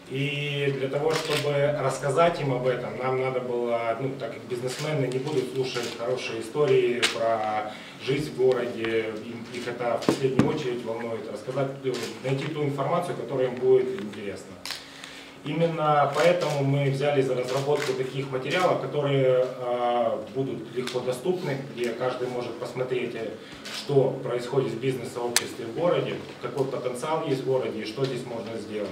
И для того, чтобы рассказать им об этом, нам надо было, так как бизнесмены не будут слушать хорошие истории про жизнь в городе, их это в последнюю очередь волнует, рассказать, найти ту информацию, которая им будет интересна. Именно поэтому мы взяли за разработку таких материалов, которые будут легко доступны, где каждый может посмотреть, что происходит в бизнес-сообществе в городе, какой потенциал есть в городе и что здесь можно сделать.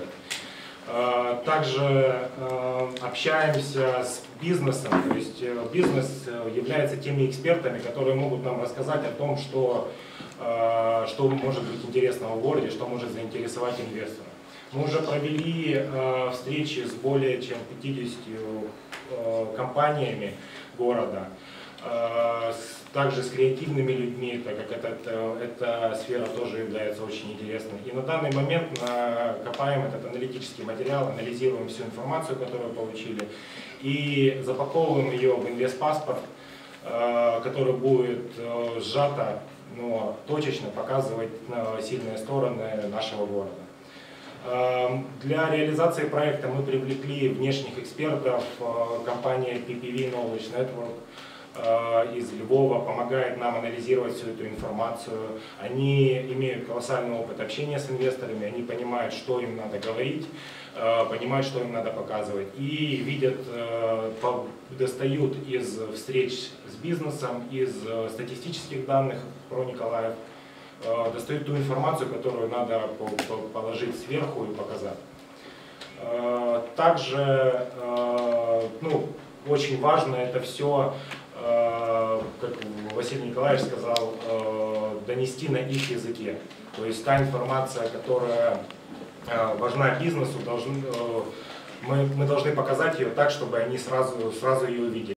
Также общаемся с бизнесом, то есть бизнес является теми экспертами, которые могут нам рассказать о том, что может быть интересного в городе, что может заинтересовать инвестора. Мы уже провели встречи с более чем 50 компаниями города, также с креативными людьми, так как эта сфера тоже является очень интересной. И на данный момент копаем этот аналитический материал, анализируем всю информацию, которую получили, и запаковываем ее в инвестпаспорт, который будет сжато, но точечно показывать сильные стороны нашего города. Для реализации проекта мы привлекли внешних экспертов. Компания PPV Knowledge Network из Львова помогает нам анализировать всю эту информацию. Они имеют колоссальный опыт общения с инвесторами, они понимают, что им надо говорить, понимают, что им надо показывать. И видят, достают из встреч с бизнесом, из статистических данных про Николаев, достают ту информацию, которую надо положить сверху и показать. Также очень важно это все, как Василий Николаевич сказал, донести на их языке. То есть та информация, которая важна бизнесу, мы должны показать ее так, чтобы они сразу ее увидели.